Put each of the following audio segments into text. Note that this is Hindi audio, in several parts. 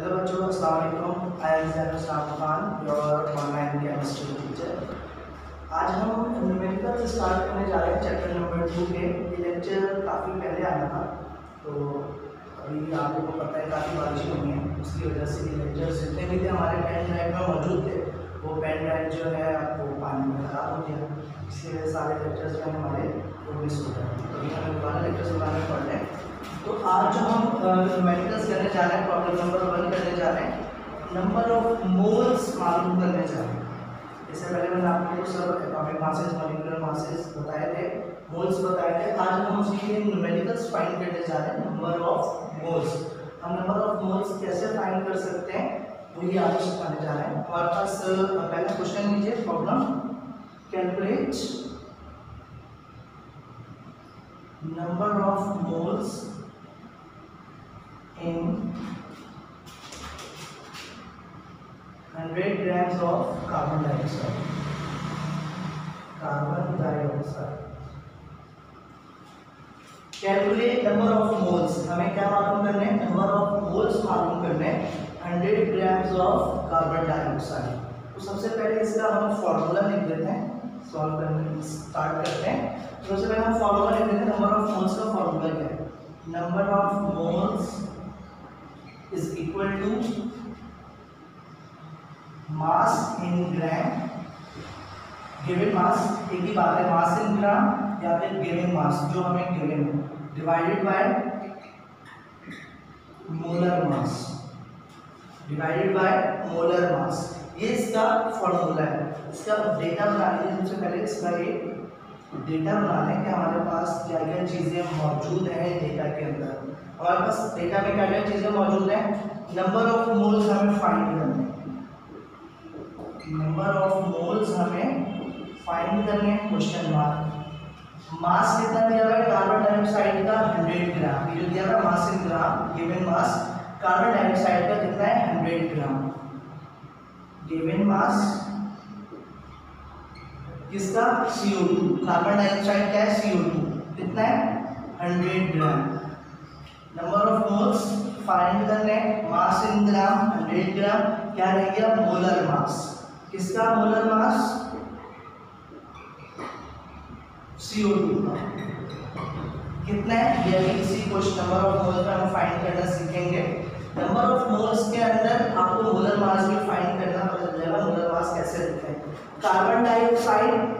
हेलो बच्चों, अस्सलाम वालेकुम। I am Saif Khan, your online chemistry teacher. आज हम न्यूमेरिकल स्टार्ट करने जा रहे हैं चैप्टर नंबर 2 के। ये लेक्चर काफ़ी पहले आया था, तो अभी आप लोगों को पता है काफ़ी बारिश हुई है, उसकी वजह से ये लेक्चर जितने भी थे हमारे पेन ड्राइव में मौजूद थे, वो पेन ड्राइव जो है वो पानी में ख़राब हो गया। इसके वजह सारे लेक्चर्स जो है हमारे वो मिस हो गए। तो अभी हमें दोबारा लेक्चर्स बनाने पड़ रहे हैं। तो आज जो हम न्यूमेरिकल्स करने जा रहे हैं, प्रॉब्लम नंबर 1 करने जा रहे हैं, नंबर ऑफ मोल्स मालूम करने जा रहे हैं। इससे पहले मैंने आपको सब एटॉमिक मासेस, मॉलिक्यूलर मासेस बताए थे, मोल्स बताए थे। आज हम उसके लिए न्यूमेरिकल्स फाइंड करने जा रहे हैं, नंबर ऑफ मोल्स। हम नंबर ऑफ मोल्स कैसे फाइंड कर सकते हैं वही आपको सिखाने जा रहे हैं। हमारे पास पहला क्वेश्चन लीजिए, problem calculate number of moles in 100 grams of carbon dioxide. Calculate number of moles, हमें क्या मालूम करने हैं? नंबर ऑफ मोल्स मालूम करने हैं 100 ग्राम्स ऑफ कार्बन डाइऑक्साइड। तो सबसे पहले इसका हम फॉर्मूला लिख देते हैं, सॉल्व करने स्टार्ट करते हैं। तो सबसे पहले हम फॉर्मूला लिख देते हैं। नंबर ऑफ मोल्स का फॉर्मूला क्या है? Number of moles is equal to mass in gram, given mass, एक ही बात है, mass in gram या फिर given mass जो हमें given है, divided by molar mass, divided by molar mass। ये इसका फॉर्मूला है। इसका डेटा बना लीजिए। सबसे पहले इसका एक डेटा बना लें कि हमारे पास क्या क्या चीज़ें मौजूद हैं डेटा के अंदर। हमारे पास डेटा में क्या क्या चीज़ें मौजूद हैं? नंबर ऑफ मोल्स हमें फाइंड करने हैं, नंबर ऑफ मोल्स हमें फाइंड करने हैं, क्वेश्चन मार्क। मास कितना दिया हुआ है कार्बन डाइऑक्साइड का? 100 ग्राम। ये जो दिया हुआ है mass in gram, given mass carbon dioxide का कितना है? 100 ग्राम। गिवन मास किसका? CO2। कार्बन डाइऑक्साइड क्या है? CO2। कितना है? 100 gram. Number of moles find करने, मास इन ग्राम 100 ग्राम। क्या रह गया? Molar mass. किसका मोलर मास? CO2 का। कितना है? ये इसी क्वेश्चन नंबर ऑफ मोल्स का हम फाइंड करना सीखेंगे। नंबर ऑफ मोल्स के अंदर आपको मोलर मास भी फाइंड करना पता चलेगा। मोलर मास कैसे लिखते हैं? कार्बन डाइऑक्साइड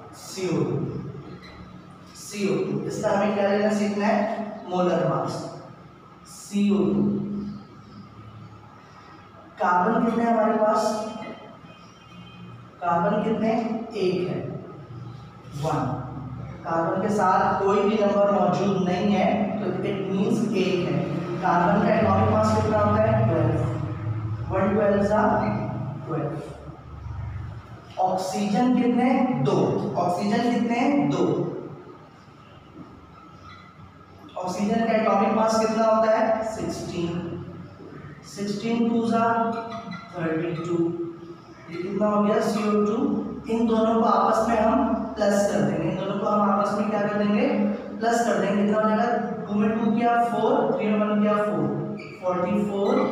CO2, इसका हमें क्या लेना सीखना है? Molar mass CO2। कार्बन कितने हमारे पास? कार्बन कितने? 1 है, 1। कार्बन के साथ कोई भी नंबर मौजूद नहीं है तो इट मींस 1 है। कार्बन का एटॉमिक मास कितना होता है? 12। 1 12 सा 12। ऑक्सीजन कितने? 2। ऑक्सीजन कितने? 2। ऑक्सीजन का एटॉमिक मास कितना होता है? 16। 16 2 सा 32। ये कितना हो गया? CO2। इन दोनों को आपस में हम प्लस कर देंगे। इन दोनों को हम आपस में क्या कर देंगे? प्लस कर देंगे। कितना हो जाएगा? 2 में 2 किया 4, 3 में 1 किया 4, 44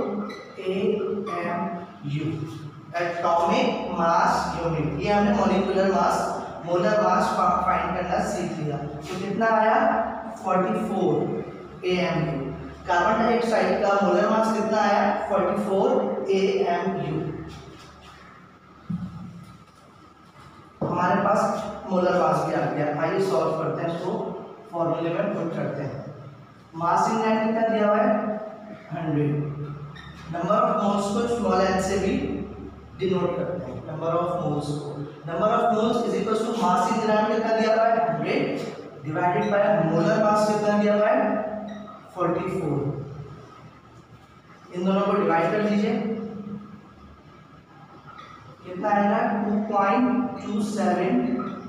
AMU एटॉमिक मास यूनिट। ये हमने molecular mass, molar mass find करना सीख लिया। तो कितना आया? 44 AMU। कार्बन डाइऑक्साइड का मोलर मास कितना आया? 44 AMU। हमारे पास मोलर मास भी आ गया। आइए सॉल्व करते हैं, इसको फॉर्मूले में पुट करते हैं। मास इन ग्राम कितना दिया हुआ है? 100। नंबर ऑफ मोल्स को स्मॉल n से भी डिनोट करते हैं, नंबर ऑफ मोल्स को। Number of moles is equal to mass in gram कितना दिया हुआ है? 100 डिवाइडेड बाय मोलर मास कितना दिया हुआ है? 44। इन दोनों को डिवाइड कर लीजिए। कितना आएगा? 2.27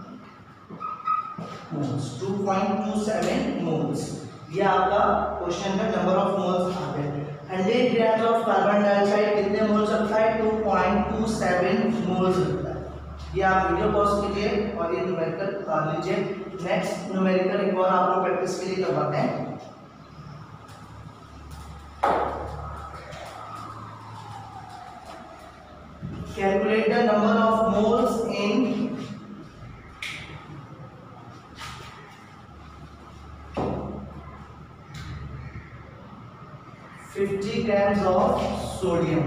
मोल्स। 2.27 मोल्स। ये आपका क्वेश्चन का नंबर ऑफ मोल्स आ गए। 100 ग्राम ऑफ कार्बन डाइऑक्साइड कितने मोल्स रखता है? 2.27 मोल्स रखता है। ये आप वीडियो पॉज कीजिए और ये न्यूमेरिकल निकाल लीजिए। नेक्स्ट न्यूमेरिकल एक और आप लोग प्रैक्टिस के लिए करवाते हैं। Calculate the number of moles in 50 grams of sodium.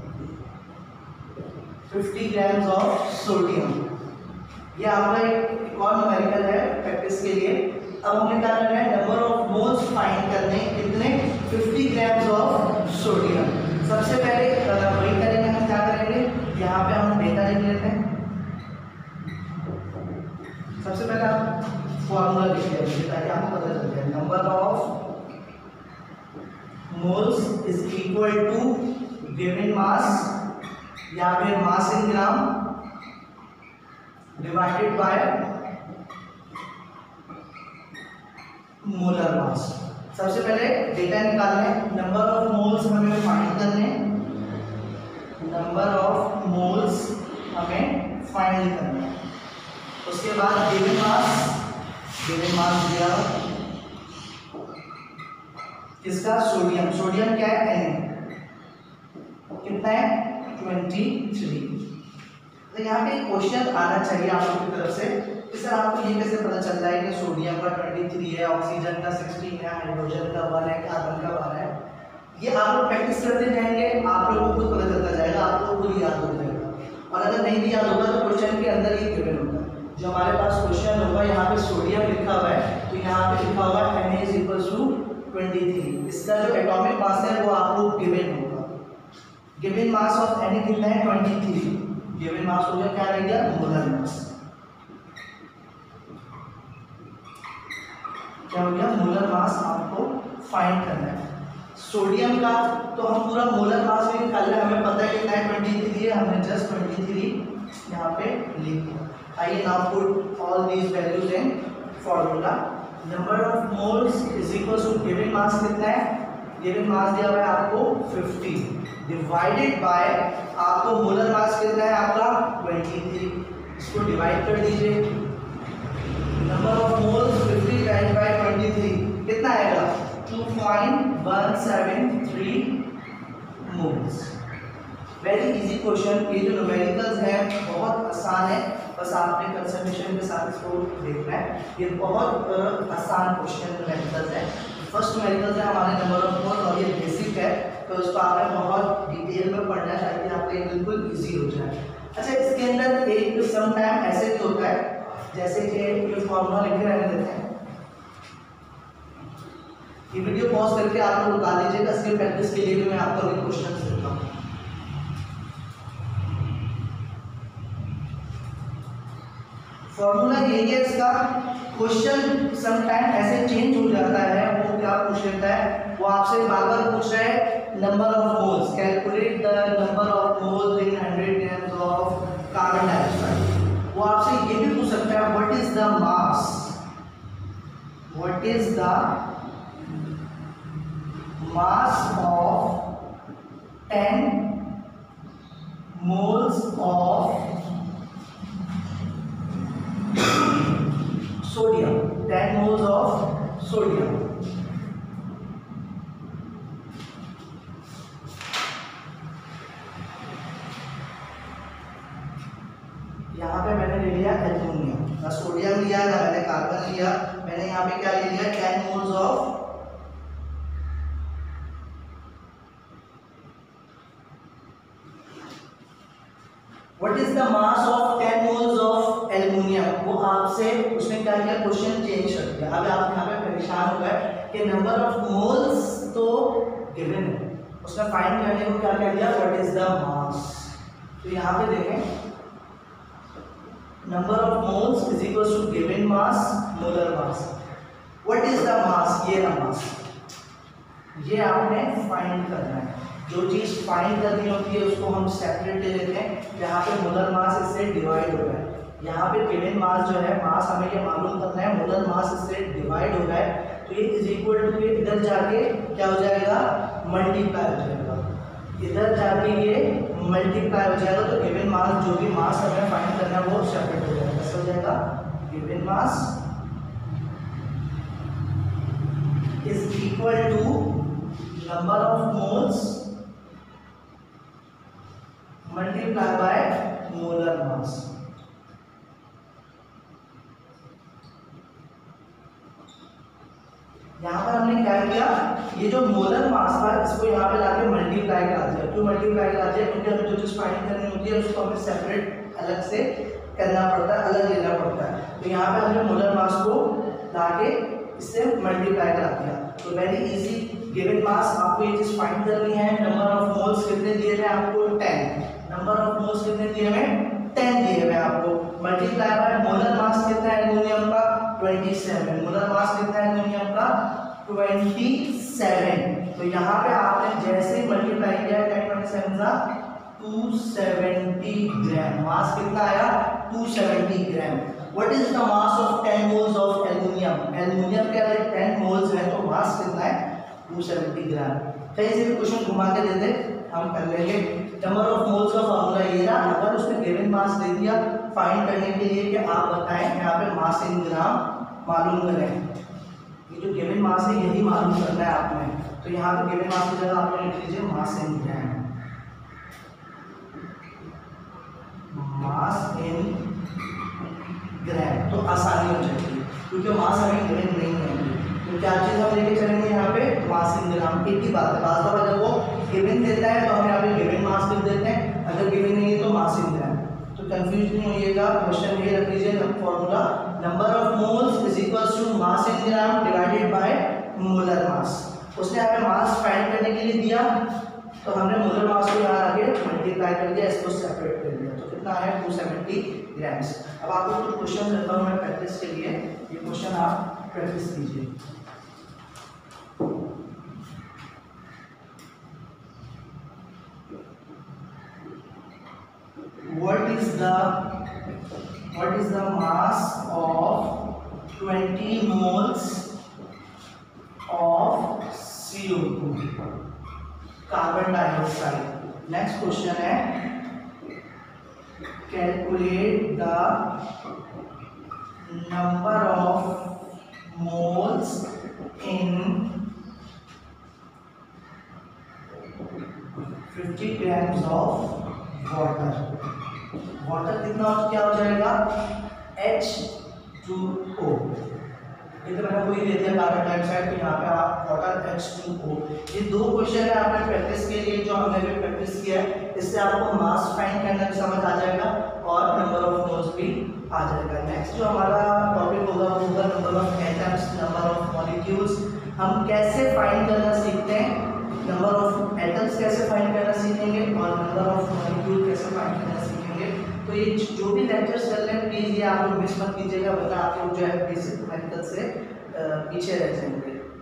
50 grams of sodium. ये आपका एक और न्यूमेरिकल है प्रैक्टिस के लिए। अब हमें क्या करना है, नंबर ऑफ मोल्स फाइंड करने, कितने, 50 ग्राम्स ऑफ सोडियम। सबसे पहले वही करेंगे, हम क्या करेंगे, यहाँ पे हम डेटा लिख लेते हैं। सबसे पहले आप फॉर्मूला लिख लीजिए ताकि आपको पता चल जाए। Number of moles is equal to given mass या फिर mass in gram divided by molar mass. सबसे पहले डेटा निकालने, नंबर ऑफ मोल्स हमें फाइंड करने, नंबर ऑफ मोल्स हमें फाइंड करना है। उसके बाद गिवन मास दिया किसका, सोडियम। सोडियम क्या है, Na, कितना है, 23। तो यहाँ पे क्वेश्चन आना चाहिए आप लोगों की तरफ से कि सर आपको ये कैसे पता चल रहा है कि सोडियम का 23 है, ऑक्सीजन का 16 है, हाइड्रोजन का 1 है, कार्बन का 12 है। ये आप लोग प्रैक्टिस करते जाएंगे, आप लोगों को खुद पता चलता जाएगा, आप लोगों को खुद याद हो जाएगा। और अगर नहीं भी याद होगा तो क्वेश्चन के अंदर ही गिवन होगा। जो हमारे पास क्वेश्चन होगा, यहाँ पे सोडियम लिखा हुआ है तो यहाँ पे लिखा हुआ है Na = 23। इसका जो एटॉमिक मास है वो आपको गिवन होगा। गिवन मास ऑफ Na कितना है, 23। गिवन मास हो गया, क्या रह गया, मोलर मास। क्या हो गया, मोलर मास आपको फाइंड करना है। सोडियम का तो हम पूरा मोलर मास भी निकाल रहे हैं, हमें पता है कितना है, 23 है, हमने जस्ट 23 यहाँ पे लिख दिया। आइए now put all these values in formula. Number of moles is equal to given mass कितना है, गिवन मास दिया हुआ है आपको 50 डिवाइडेड बाय आपको मोलर मास कितना है आपका 23। इसको डिवाइड कर दीजिए। Number of moles 50 divided by 23 कितना आएगा, 2.173 मोल्स। Very easy question. ये जो न्यूमेरिकल्स हैं बहुत आसान है, बस आपने कंसंट्रेशन के साथ इसको देखना है। ये बहुत आसान क्वेश्चन न्यूमेरिकल्स है। फर्स्ट न्यूमेरिकल्स है हमारे नंबर ऑफ मोल और ये बेसिक है तो इसको आपने बहुत डिटेल में पढ़ना है ताकि आपको ये बिल्कुल इजी हो जाए। अच्छा, इसके अंदर एक सम टाइम ऐसे भी होता है, जैसे कि ये फॉर्मूला लिखे रहने देते हैं। ये वीडियो पॉज करके आप लोग उतार लीजिएगा, इसके प्रैक्टिस के लिए भी मैं आपको अभी क्वेश्चन देता हूँ। फॉर्मूला यही है इसका। क्वेश्चन सम टाइम ऐसे चेंज हो जाता है, वो क्या पूछ लेता है, वो आपसे बार बार पूछ रहा है number of moles, calculate the number of moles in 100 grams of carbon dioxide. वो आपसे ये भी पूछ सकता है what is the mass, what is the mass of 10 moles of sodium, 10 moles of sodium. यहाँ पे मैंने ले लिया एल्यूमिनियम, ना सोडियम लिया ना मैंने कार्बन लिया, मैंने यहाँ पे क्या ले लिया, 10 moles of what is the mass of 10 moles of aluminium. वो आपसे उसने क्या किया, क्वेश्चन चेंज कर दिया। अब आप यहाँ पे परेशान हो गए कि नंबर ऑफ मोल्स तो गिवन है, उसने फाइंड करने को क्या कर दिया, व्हाट इज द मास। तो यहाँ पे देखें number of moles is equal to given mass molar mass. What is the mass, ये ना मास, ये आपने फाइंड करना है। जो चीज़ फाइंड करनी होती है उसको हम सेपरेट ले लेते हैं। यहाँ पे मोलर मास इससे डिवाइड हो रहा है, यहाँ पे गिवन मास जो है मास हमें ये मालूम करना है, मोलर मास इससे डिवाइड हो रहा है तो ये इज इक्वल टू ये इधर जाके क्या हो जाएगा, मल्टीप्लाई हो जाएगा। इधर जाके ये मल्टीप्लाई हो जाएगा तो गिवन मास, जो भी मास हमें फाइंड करना है वो सेपरेट हो जाएगा। कैसे हो जाएगा, given mass is equal to number of moles multiply by molar mass. यहाँ पर हमने क्या किया, ये जो मोलर मास था इसको यहाँ पे लाके मल्टीप्लाई करा दिया। क्यों मल्टीप्लाई करा दिया? क्योंकि हमें जो चीज फाइंड करनी होती है उसको हमें सेपरेट अलग से करना पड़ता है, अलग लेना पड़ता है। तो यहाँ पे हमने मोलर मास को लाके इससे मल्टीप्लाई करा दिया। तो वेरी इजी, गिवन मास आपको ये चीज फाइंड करनी है। नंबर ऑफ मोल्स कितने दिए हैं आपको? 10। नंबर ऑफ मोल्स कितने दिए हैं? 10 दिए हुए आपको। मल्टीप्लाई बाय मोलर मास कितना है एल्युमिनियम का? 27। मोलर मास कितना है एल्युमिनियम का? 27। तो यहाँ पे आपने जैसे मल्टीप्लाई किया 10 × 270 ग्राम। मास कितना आया? 270 gram. What is the mass of 10 moles of aluminium? Aluminium के अगर 10 मोल्स है तो मास कितना है? 270 ग्राम। कहीं से भी क्वेश्चन घुमा के दे दे हम कर लेंगे। नंबर ऑफ मोल्स का फॉर्मूला ये रहा। अगर उसने गिवन मास दे दिया फाइंड करने के लिए कि आप बताएं यहाँ पे मास इन ग्राम मालूम करें। ये जो गिवन मास है यही मालूम करना है आपने। तो यहाँ पे गिवन मास की जगह आप लोग लिख लीजिए मास इन ग्राम। मास इन ग्राम तो आसानी हो जाएगी क्योंकि मास हमें गिवन नहीं है। तो क्या चीज हम लेके चलेंगे यहाँ पे? मास इन ग्राम। एक ही बात है, बात अगर वो गिवन देता है तो हम यहाँ पे गिवन मास लिख देते हैं, अगर गिवन नहीं है तो मास इन ग्राम। तो कंफ्यूज नहीं होइएगा। क्वेश्चन ये रख लीजिए formula, number of moles is equals to mass in gram divided by molar mass. उसने हमें मास फाइंड करने के लिए दिया तो हमने मोलर मास को यहाँ आके मल्टीप्लाई कर दिया, इसको सेपरेट कर दिया। तो कितना है? 270 ग्राम्स। अब आपको कुछ क्वेश्चन देता हूँ मैं प्रैक्टिस के लिए, ये क्वेश्चन आप प्रैक्टिस कीजिए। What is the mass of 20 moles of CO2 carbon dioxide? Next question है calculate the number of moles in 50 grams of water. Water कितना क्या हो जाएगा? H2O। ये तो मैंने कोई दे दिया कार्बन डाइऑक्साइड, तो यहाँ पे आप वाटर H2O। ये दो क्वेश्चन है आपने प्रैक्टिस के लिए जो हमने भी प्रैक्टिस किया है। इससे आपको मास फाइंड करना भी समझ आ जाएगा और नंबर ऑफ मोल्स भी आ जाएगा। नेक्स्ट जो हमारा टॉपिक होगा वो होगा number of atoms, number of molecules. हम कैसे फाइंड करना सीखते हैं, नंबर ऑफ एटम्स कैसे फाइंड करना सीखेंगे और नंबर ऑफ मॉलिक्यूल कैसे फाइंड करना सीखेंगे। तो ये जो भी लेक्चर्स चल रहे हैं प्लीज़ ये आप लोग मिस मत कीजिएगा, वरना आप लोग जो है बेसिक मेथड से पीछे रह जाएंगे।